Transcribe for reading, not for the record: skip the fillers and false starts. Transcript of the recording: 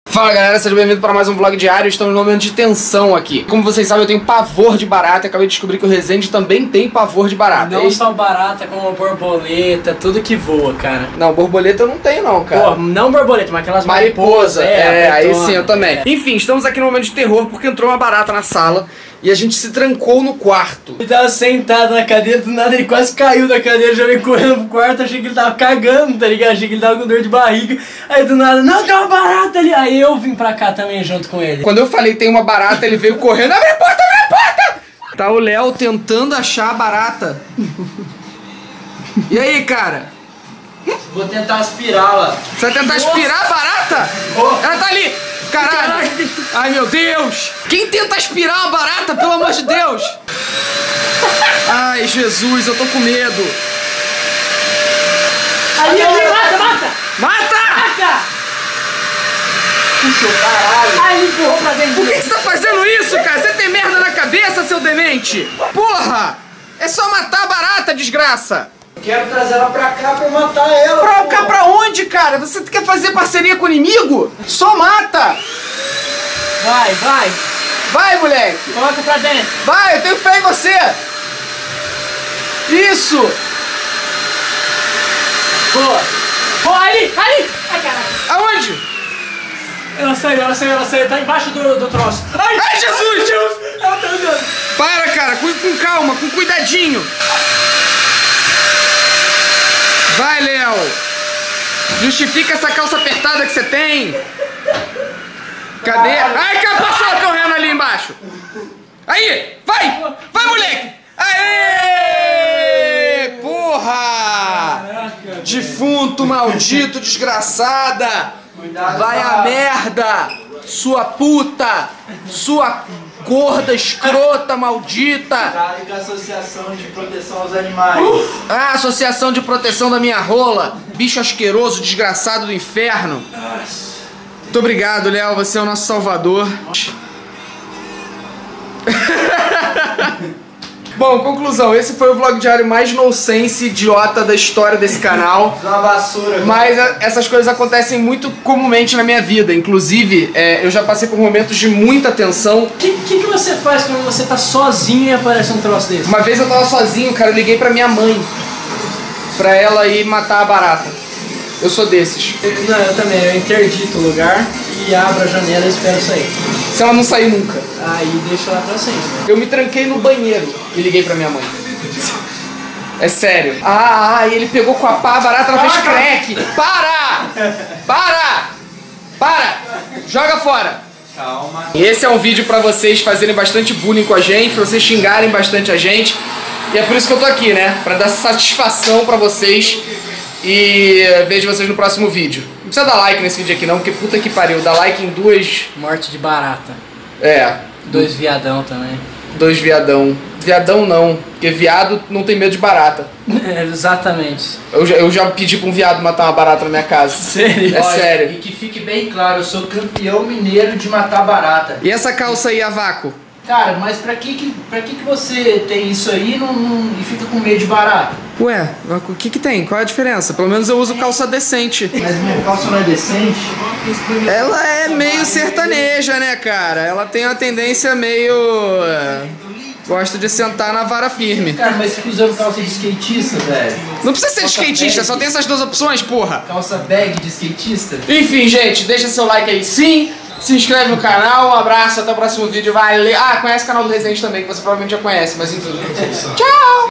Fala galera, sejam bem-vindos para mais um vlog diário. Estamos num momento de tensão aqui. Como vocês sabem, eu tenho pavor de barata. Acabei de descobrir que o Rezende também tem pavor de barata. Não só barata, como borboleta, tudo que voa, cara. Não, borboleta eu não tenho não, cara. Pô, não borboleta, mas aquelas mariposa. Aí sim, eu também. É. Enfim, estamos aqui no momento de terror porque entrou uma barata na sala e a gente se trancou no quarto. Ele tava sentado na cadeira, do nada ele quase caiu da cadeira, já veio correndo pro quarto, achei que ele tava cagando, tá ligado? Achei que ele tava com dor de barriga. Aí do nada, não, tem uma barata ali. Aí eu vim pra cá também junto com ele. Quando eu falei tem uma barata, ele veio correndo, abre a porta, abre a porta! Tá o Léo tentando achar a barata. E aí, cara? Vou tentar aspirá-la. Você vai tentar aspirar a barata? Ela tá ali! Caralho! Ai, meu Deus! Quem tenta aspirar uma barata, pelo amor de Deus? Ai, Jesus, eu tô com medo. Ali, mata, mata! Mata! Mata! Puxa, caralho! Ai, ele empurrou pra dentro. Por que você tá fazendo isso, cara? Você tem merda na cabeça, seu demente? Porra! É só matar a barata, desgraça! Quero trazer ela pra cá pra matar ela. Pra cá pra onde, cara? Você quer fazer parceria com o inimigo? Só mata! Vai, vai! Vai, moleque! Coloca pra dentro! Vai, eu tenho fé em você! Isso! Boa! Boa, ali! Ali! Ai, caralho! Aonde? Ela saiu, tá embaixo do troço. Ai, Jesus! Ela tá andando! Para, cara, com calma, com cuidadinho! Vai, Léo! Justifica essa calça apertada que você tem! Cadê? Ai, cara, passou correndo ali embaixo! Aí! Vai! Vai, moleque! Aê! Porra! Caraca, Defunto, maldito, desgraçada! Vai a merda! Sua puta! Sua gorda, escrota, maldita! Tá com a Associação de Proteção aos Animais. Ah, Associação de Proteção da Minha Rola! Bicho asqueroso, desgraçado do inferno! Muito obrigado, Léo, você é o nosso salvador. Bom, conclusão, esse foi o vlog diário mais nonsense, idiota da história desse canal. Uma vassoura. Mas essas coisas acontecem muito comumente na minha vida. Inclusive, eu já passei por momentos de muita tensão. O que você faz quando você tá sozinho e aparece um troço desse? Uma vez eu tava sozinho, cara, eu liguei pra minha mãe pra ela ir matar a barata. Eu sou desses. Não, eu também, eu interdito o lugar e abro a janela e espero sair. Se ela não sair nunca. Aí deixo lá pra sempre. Eu me tranquei no banheiro e liguei pra minha mãe. É sério. E ele pegou com a pá, a barata, ela fez crack. Para! Para! Para! Joga fora! Calma. E esse é um vídeo pra vocês fazerem bastante bullying com a gente, pra vocês xingarem bastante a gente. E é por isso que eu tô aqui, né? Pra dar satisfação pra vocês. E vejo vocês no próximo vídeo. Não precisa dar like nesse vídeo aqui não, porque puta que pariu. Dá like em duas... Morte de barata. 2 viadão também. 2 viadão. Viadão não, porque viado não tem medo de barata. Exatamente. Eu já pedi pra um viado matar uma barata na minha casa. Sério? É sério. E que fique bem claro, eu sou campeão mineiro de matar barata. E essa calça aí, a vácuo? Cara, mas pra que você tem isso aí e fica com medo de barata? Ué, o que tem? Qual é a diferença? Pelo menos eu uso calça decente. Mas minha calça não é decente? Ela é meio sertaneja, né, cara? Ela tem uma tendência meio... gosta de sentar na vara firme. Cara, mas fica usando calça de skatista, velho. Não precisa ser de Calça skatista, bag. só tem essas duas opções, porra. Calça bag de skatista? Enfim, gente, deixa seu like aí sim. Se inscreve no canal, um abraço, até o próximo vídeo, valeu. Conhece o canal do Rezende também, que você provavelmente já conhece, mas enfim. Tchau!